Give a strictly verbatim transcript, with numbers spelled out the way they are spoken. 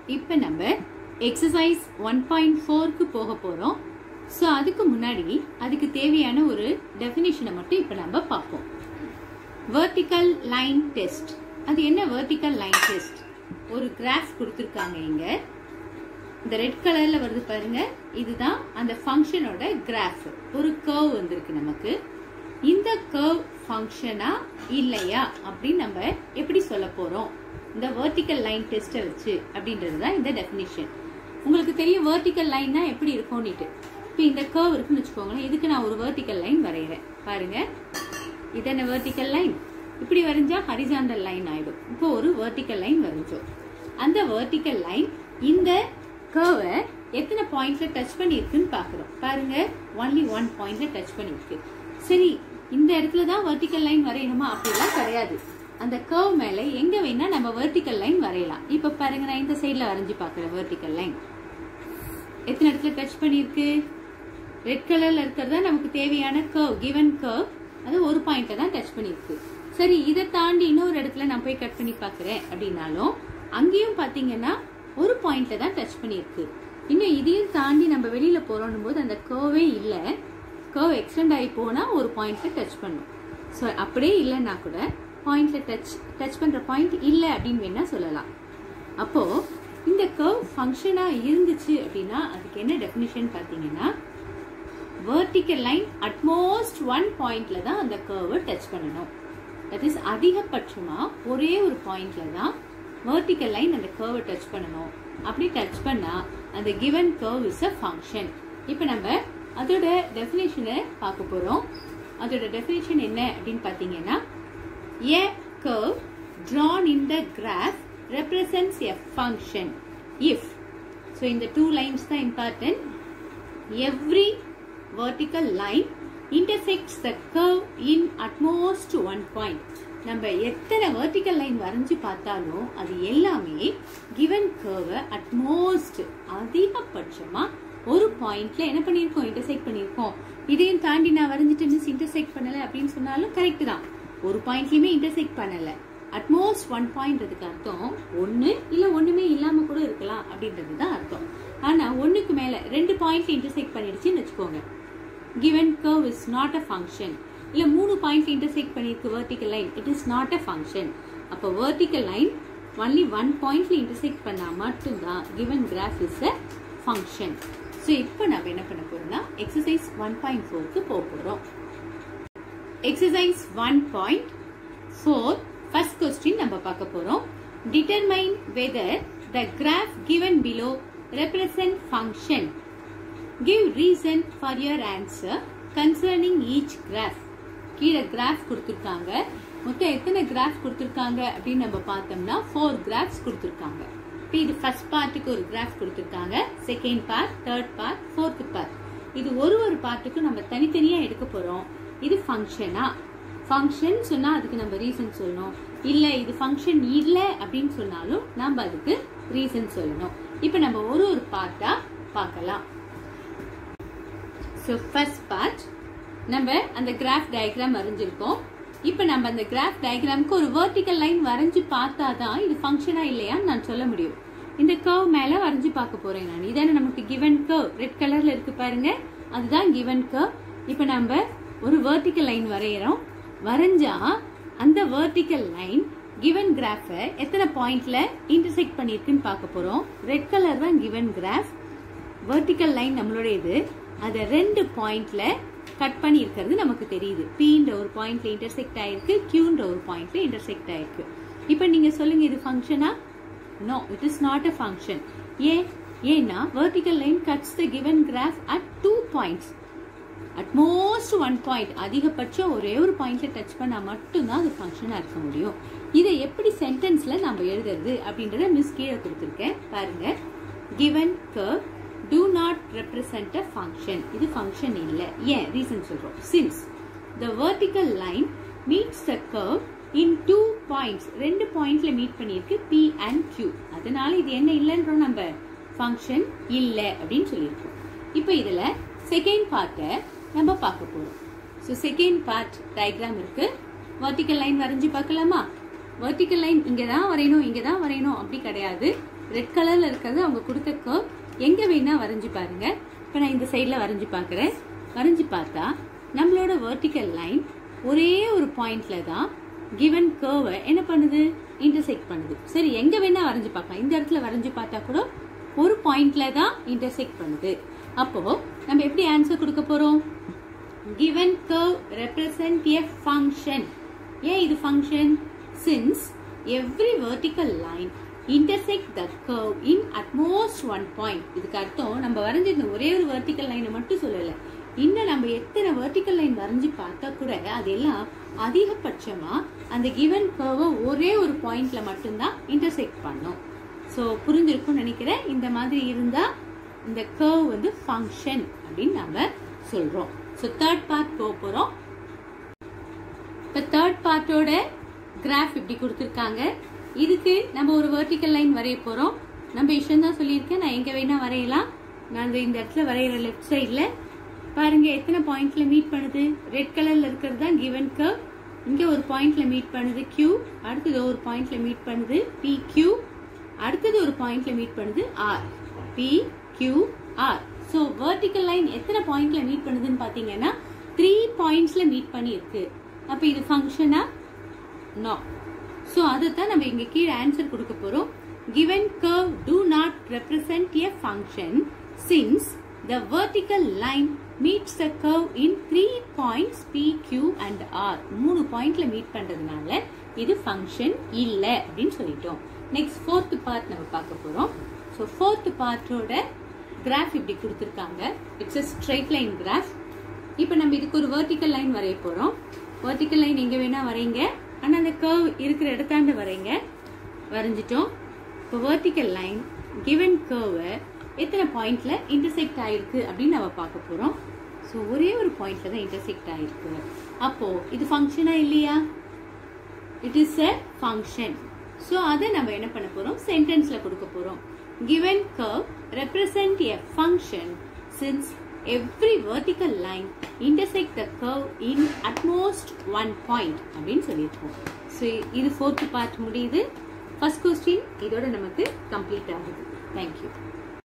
இப்போ நம்ம exercise one point ஃபோருக்கு போக போகிறோம். ஸோ அதுக்கு முன்னாடி அதுக்கு தேவையான ஒரு டெஃபினிஷனை மட்டும் இப்போ நம்ம பார்ப்போம். Vertical line test. அது என்ன வெர்டிக்கல் லைன் டெஸ்ட்? ஒரு கிராஃப் கொடுத்துருக்காங்க இங்க, இந்த ரெட் கலர்ல வருது பாருங்க, இதுதான் அந்த ஃபங்க்ஷனோட கிராஃப். ஒரு கர்வ் வந்திருக்கு நமக்கு. இந்த கர்வ் ஃபங்க்ஷனா இல்லையா அப்படின்னு நம்ம எப்படி சொல்ல போறோம் இந்த வெர்டிக்கல் லைன் டெஸ்ட்டை வச்சு அப்படின்றது தான் இந்த டெஃபினிஷன். உங்களுக்கு தெரியும் வெர்டிக்கல் லைன்னா எப்படி இருக்கும்னுட்டு. இப்போ இந்த கர்வ் இருக்குன்னு வச்சுக்கோங்களேன், இதுக்கு நான் ஒரு வெர்டிக்கல் லைன் வரைகிறேன் பாருங்க. இது என்ன வெர்டிக்கல் லைன்? இப்படி வரைஞ்சா ஹரிசாண்டல் லைன் ஆயிடும். இப்போ ஒரு வெர்டிக்கல் லைன் வரைஞ்சோம். அந்த வெர்டிக்கல் லைன் இந்த கர்வை எத்தனை பாயிண்ட்ல டச் பண்ணிருக்குன்னு பாக்குறோம். பாருங்க, ஒன்லி ஒன் பாயிண்ட்ல டச் பண்ணிருக்கு. சரி, இந்த இடத்துல தான் வெர்டிக்கல் லைன் வரையணுமா? அப்படிலாம் கிடையாது. அந்த கர்வ் மேல எங்க வேணா நம்ம வெர்டிக்கல் லைன் வரையலாம். இப்ப பாருங்க, நான் இந்த சைட்ல வரைஞ்சு பாக்குறேன். வெர்டிக்கல் லைன் எத்தனை இடத்துல டச் பண்ணிருக்கு? ரெட் கலர்ல இருக்கிறதா நமக்கு தேவையான கர்வ், கிவன் கர்வ். அது ஒரு பாயிண்ட்ல தான் டச் பண்ணிருக்கு. சரி, இதை தாண்டி இன்னொரு இடத்துல நான் போய் கட் பண்ணி பாக்குறேன் அப்படின்னாலும் அங்கேயும் பாத்தீங்கன்னா ஒரு பாயிண்ட்ல தான் டச் பண்ணிருக்கு. இன்னும் இதையும் தாண்டி நம்ம வெளியில போறோம் போது அந்த கர்வே இல்லை, கர்வ் எக்ஸ்டெண்ட் ஆகி போனா ஒரு பாயிண்ட்ல டச் பண்ணும். ஸோ அப்படியே இல்லைன்னா கூட பாயிண்ட்ல டச் டச் பண்ற பாயிண்ட் இல்லை அப்படின்னு வேணா சொல்லலாம். அப்போ இந்த கர்வ் ஃபங்க்ஷனா இருந்துச்சு அப்படின்னா அதுக்கு என்ன டெஃபினிஷன் பாத்தீங்கன்னா, வெர்டிக்கல் லைன் அட்மோஸ்ட் ஒன் பாயிண்ட்ல தான் அந்த கர்வை டச் பண்ணணும். தட் இஸ் அதிகபட்சமா ஒரே ஒரு பாயிண்ட்ல தான் வெர்டிக்கல் லைன் அந்த கர்வை டச் பண்ணணும். அப்படி டச் பண்ணா அந்த given curve is a function. இப்போ நம்ம அதோட டெஃபினேஷனை பார்க்க போறோம். அதோட டெஃபினேஷன் என்ன அப்படின்னு பாத்தீங்கன்னா, a curve drawn in the graph represents a function if, so in the two lines the important, every vertical line intersects the curve in at most one point. நம்ம எத்தனை வெர்டிக்கல் லைன் வரைஞ்சு பார்த்தாலும் அது எல்லாமே given கர்வை at most அதிகபட்சமா ஒரு பாயிண்ட்ல என்ன பண்ணிருக்கோம், இன்டர்செக்ட் பண்ணிருக்கோம். இதையும் தாண்டி நான் வரைஞ்சிட்டு மிஸ் இன்டர்செக்ட் பண்ணல அப்படின்னு சொன்னாலும் கரெக்ட் தான். ஒரு பாயிண்ட்லயுமே இன்டர்செக்ட் பண்ணல, அட்மோஸ்ட் ஒன் பாயிண்ட்றதுக்கு அர்த்தம் ஒன்னு இல்ல ஒண்ணுமே இல்லாம கூட இருக்கலாம் அப்படின்றது தான் அர்த்தம். ஆனா ஒண்ணுக்கு மேல ரெண்டு பாயிண்ட்ல இன்டர்செக்ட் பண்ணிடுச்சுன்னு வச்சுக்கோங்க, given curve is not a function. இல்ல மூணு பாயிண்ட்ல இன்டர்செக்ட் பண்ணிருக்கு vertical line, it is not a function. அப்ப வெர்டிக்கல் லைன் only one பாயிண்ட்ல இன்டர்செக்ட் பண்ணா மட்டும்தான் given graph is a function. So இப்போ நம்ம என்ன பண்ண போறோம்னா எக்ஸசைஸ் ஒன் பாயிண்ட் ஃபோருக்கு போக போறோம். Exercise one point four first question நம்ம பார்க்க போறோம். Determine whether the graph given below represent function. Give reason for your answer concerning each graph. கீழே கிராஃப் கொடுத்திருக்காங்க. மொத்தம் எத்தனை கிராஃப் கொடுத்திருக்காங்க அப்படின்னு நம்ம பார்த்தோம்னா ஃபோர் கிராஃப்ஸ் கொடுத்திருக்காங்க. இது ஃபர்ஸ்ட் பார்ட்டுக்கு ஒரு கிராஃப் கொடுத்திருக்காங்க, second part, third part, fourth part. இது ஒரு ஒரு பார்ட்டுக்கும் நம்ம தனித்தனியா எடுக்க போறோம். இது ஃபங்க்ஷனா? ஃபங்க்ஷன் சொன்னா அதுக்கு நம்ம ரீசன் சொல்லணும். இல்ல இது ஃபங்க்ஷன் இல்ல அப்படின்னு சொன்னாலும் நம்ம அதுக்கு ரீசன் சொல்லணும். இப்போ நம்ம ஒரு ஒரு பார்ட்டா பார்க்கலாம். சோ ஃபர்ஸ்ட் பார்ட் நம்ம அந்த கிராஃப் டயக்ராம் வரைஞ்சிருக்கோம். இப்போ நம்ம அந்த கிராஃப் டயக்ராமுக்கு ஒரு வெர்டிக்கல் லைன் வரைஞ்சு பார்த்தாதான் இது ஃபங்க்ஷனா இல்லையான்னு நான் சொல்ல முடியும். இந்த கர்வ் மேல வரைஞ்சு பார்க்க போறேன் நான். இதான நமக்கு கிவன் கர்வ், ரெட் கலர்ல இருக்கு பாருங்க, அதுதான் கிவன் கர்வ். இப்போ நம்ம ஒரு வெர்டிக்கல் லைன் வரையறோம். வரைஞ்சா அந்த வெர்டிக்கல் லைன் கிவன் கிராஃப எத்தனை பாயிண்ட்ல இன்டர்செக்ட் பண்ணிருக்குன்னு பார்க்க போறோம். ரெட் கலர் தான் கிவன் கிராஃப். வெர்டிக்கல் லைன் நம்மளோட இது, அத ரெண்டு பாயிண்ட்ல கட் பண்ணி இருக்கிறது நமக்கு தெரியுது. Pன்ற ஒரு பாயிண்ட்ல இன்டர்செக்ட் ஆயிருக்கு, Qன்ற ஒரு பாயிண்ட்ல இன்டர்செக்ட் ஆயிருக்கு. இப்போ நீங்க சொல்லுங்க, இது ஃபங்க்ஷனா? No, it is not a function. ஏன்? ஏன்னா vertical line cuts the given graph at two points. At most one point. அதிகபட்சம் ஒரே ஒரு பாயிண்ட்ல டச் பண்ணா மட்டும்தான் அது ஃபங்க்ஷனா இருக்க முடியும். இதை எப்படி சென்டென்ஸ்ல நம்ம எழுதுறது அப்படின்றத மிஸ் கீழே கொடுத்திருக்கேன் பாருங்க. given curve do not represent a function. இது ஃபங்க்ஷன் இல்ல. ஏன்? ரீசன் சொல்றோம். since the vertical line meets the curve in two points. ரெண்டு பாயிண்ட்ல மீட் பண்ணிருக்கு, P and Q. அதனால இது என்ன இல்லன்றோம், நம்ம ஃபங்க்ஷன் இல்ல அப்படின்னு சொல்லியிருக்கோம். இப்போ இதுல செகண்ட் பார்ட்டை நம்ம பார்க்க போறோம். ஸோ செகண்ட் பார்ட் டயக்ராம் இருக்கு. வெர்டிக்கல் லைன் வரைஞ்சு பார்க்கலாமா? வெர்டிக்கல் லைன் இங்க தான் வரையணும், இங்க தான் வரையணும் அப்படி கிடையாது. ரெட் கலர்ல இருக்கிறது அவங்க கொடுத்த கர்வ். எங்க வேணா வரைஞ்சு பாருங்க. இப்ப நான் இந்த சைட்ல வரைஞ்சு பாக்குறேன். வரைஞ்சு பார்த்தா நம்மளோட வெர்டிக்கல் லைன் ஒரே ஒரு பாயிண்ட்ல தான் given curve என்ன பண்ணுது, இன்டர்செக்ட் பண்ணுது. சரி, எங்க வேணா வரைஞ்சு பார்க்கலாம். இந்த இடத்துல வரைஞ்சு பார்த்தா கூட ஒரு பாயிண்ட்ல தான் இன்டர்செக்ட் பண்ணுது. அப்போ நம்ம எப்படி ஆன்சர் கொடுக்க போறோம்? given curve represent a function. ஏன் இது function? since every vertical line intersect the curve in at most one point. இதுக்கு அர்த்தம் நம்ம வரைஞ்சிருந்த ஒரே ஒரு வெர்டிக்கல் லைனை மட்டும் சொல்லல, இன்னும் நம்ம எத்தனை வெர்டிக்கல் லைன் வரைஞ்சு பார்த்தா கூட அதெல்லாம் அதிகபட்சமா அந்த given curve ஒரே ஒரு பாயிண்ட்ல மட்டும்தான் இன்டர்செக்ட் பண்ணும். ஸோ புரிஞ்சிருக்கும்னு நினைக்கிறேன். இந்த மாதிரி இருந்தா இந்த கர்வ் வந்து ஃபங்க்ஷன் அப்படின்னு நம்ம சொல்றோம். ஸோ தேர்ட் பார்ட் போக போறோம். இப்போ தேர்ட் பார்ட்டோட கிராஃப் இப்படி கொடுத்துருக்காங்க. இதுக்கு நம்ம ஒரு வெர்டிக்கல் லைன் வரைய போறோம். நம்ம இஷ்டம் தான் சொல்லியிருக்கேன், நான் எங்க வேணா வரையலாம். நான் இந்த இடத்துல வரைகிற லெஃப்ட் சைட்ல பாருங்க எத்தனை பாயிண்ட்ல மீட் பண்ணுது. ரெட் கலர்ல இருக்கிறது தான் given curve. இங்க ஒரு பாயிண்ட்ல மீட் பண்ணுது Q, அடுத்தது ஒரு பாயிண்ட்ல மீட் பண்ணுது P Q, அடுத்தது ஒரு பாயிண்ட்ல மீட் பண்ணுது R, P Q R. So vertical line எத்தனை பாயிண்ட்ல மீட் பண்ணுதுன்னு பாத்தீங்கன்னா த்ரீ பாயிண்ட்ஸ்ல மீட் பண்ணி இருக்கு. அப்ப இது ஃபங்க்ஷனா? நோ. சோ அதைத்தான் நம்ம இங்க கீழே ஆன்சர் கொடுக்க போறோம். given curve do not represent a function since the vertical line meets the curve in three points P, Q and R. மூணு பாயிண்ட்ல மீட் பண்றதுனால இது ஃபங்க்ஷன் இல்ல அப்படின்னு சொல்லிட்டோம். நெக்ஸ்ட் ஃபோர்த் பார்ட் நம்ம பார்க்க போறோம். ஸோ ஃபோர்த் பார்ட்டோட கிராஃப் இப்படி கொடுத்துருக்காங்க. It's a straight line graph. இப்போ நம்ம இதுக்கு ஒரு வெர்டிக்கல் லைன் வரைய போறோம். வெர்டிக்கல் லைன் எங்க வேணா வரைங்க, ஆனா அந்த கர்வ் இருக்கிற இடத்தாண்டு வரைங்க. வரைஞ்சிட்டோம். இப்போ வெர்டிக்கல் லைன் given curve எத்தனை பாயிண்ட்ல இன்டர்செக்ட் ஆயிருக்கு அப்படின்னு நம்ம பார்க்க போறோம். ஸோ ஒரே ஒரு பாயிண்ட்ல தான் இன்டர்செக்ட் ஆயிருக்கு. அப்போ இது ஃபங்க்ஷனா இல்லையா? It is a function. So அதை நம்ம என்ன பண்ண போறோம்? சென்டென்ஸ்ல கொடுக்க போறோம். given curve represent a function since every vertical line intersect the curve in at most one point அப்படின்னு சொல்லியிருக்கோம். ஸோ இது ஃபோர்த் பார்ட் முடியுது. ஃபர்ஸ்ட் கொஸ்டின் இதோட நமக்கு கம்ப்ளீட் ஆகுது. தேங்க்யூ.